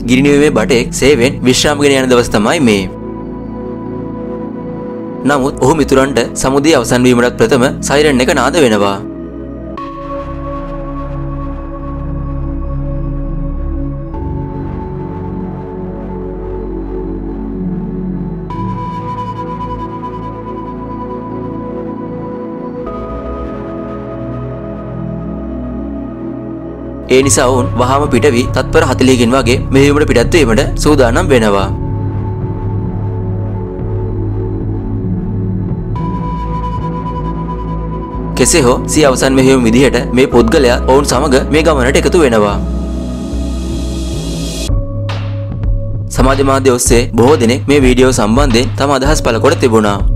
ගිනිනිවීමේ බටෙක් සේවෙන් විශ්‍රාමගෙන යන දවස් තමයි මේ. නමුත් ඔහු මිතුරන්ට සමුදේ අවසන් වීමට ප්‍රථම සයිරන් එක නාද වෙනවා. ඒ නිසා ඔවුන් වහාම පිටවි තත්පර 40කින් වගේ මෙහෙයුමට පිටත් වීමට සූදානම් වෙනවා. කෙසේ හෝ සිය අවසන් මෙහෙයුම විදිහට මේ පුද්ගලයා ඔවුන් සමග මේ ගමනට එකතු වෙනවා. සමාජ මාධ්‍ය ඔස්සේ බොහෝ දෙනෙක් මේ වීඩියෝ සම්බන්ධයෙන් තම අදහස් පළ කොට තිබුණා.